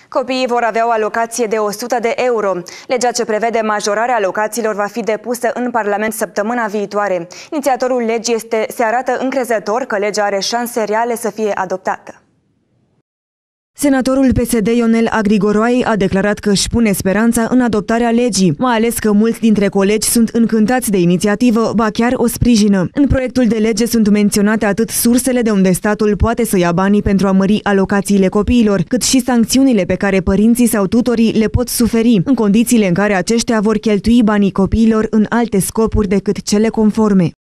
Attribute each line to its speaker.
Speaker 1: Copiii vor avea o alocație de 100 de euro. Legea ce prevede majorarea alocațiilor va fi depusă în Parlament săptămâna viitoare. Inițiatorul legii se arată încrezător că legea are șanse reale să fie adoptată.
Speaker 2: Senatorul PSD Ionel Agrigoroiei a declarat că își pune speranța în adoptarea legii, mai ales că mulți dintre colegi sunt încântați de inițiativă, ba chiar o sprijină. În proiectul de lege sunt menționate atât sursele de unde statul poate să ia banii pentru a mări alocațiile copiilor, cât și sancțiunile pe care părinții sau tutorii le pot suferi, în condițiile în care aceștia vor cheltui banii copiilor în alte scopuri decât cele conforme.